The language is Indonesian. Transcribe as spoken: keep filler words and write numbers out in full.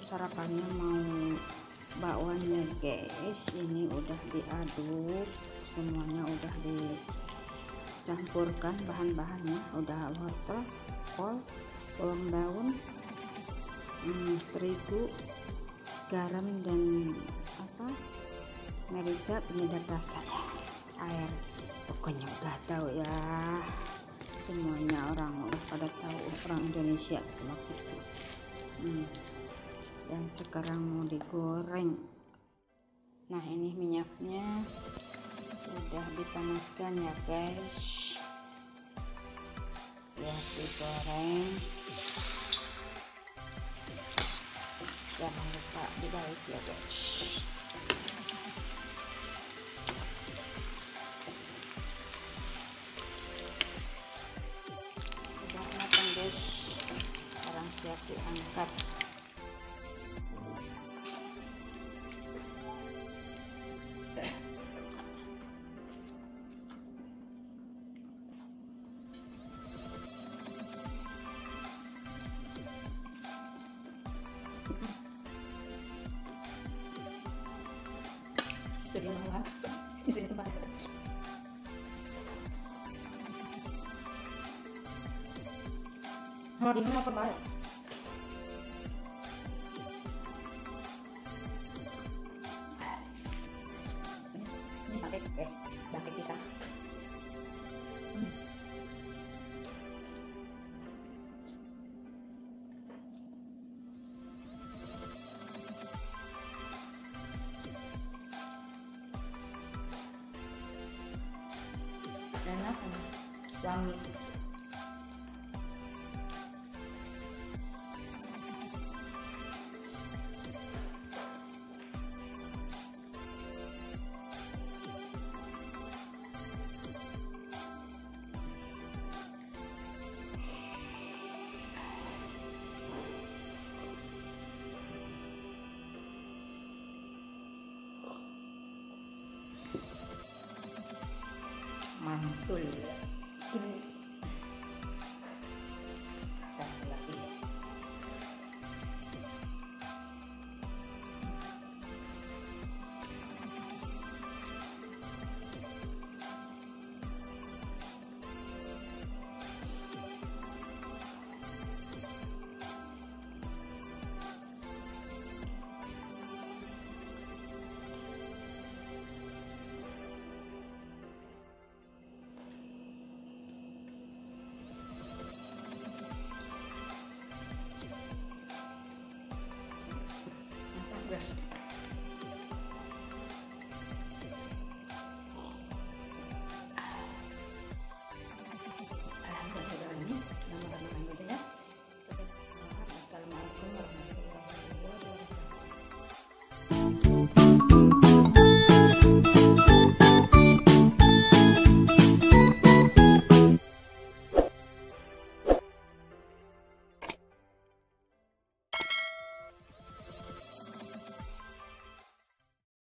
sarapannya mau bakwannya guys. Ini udah diaduk, semuanya udah dicampurkan bahan-bahannya, udah wortel, kol, bawang daun, hmm, terigu, garam dan apa merica, penyedap rasa, air. Pokoknya udah tahu ya, semuanya orang udah pada tahu, orang Indonesia maksudnya. hmm. Dan sekarang mau digoreng. Nah, ini minyaknya udah dipanaskan ya guys, siap digoreng. Jangan lupa dibalik ya guys. Udah matang guys, sekarang siap diangkat. Jadi malah di sini tempat. Mau di mana kembali? Ini pakai guys, pakai kita. Hmm. Enak, wangi.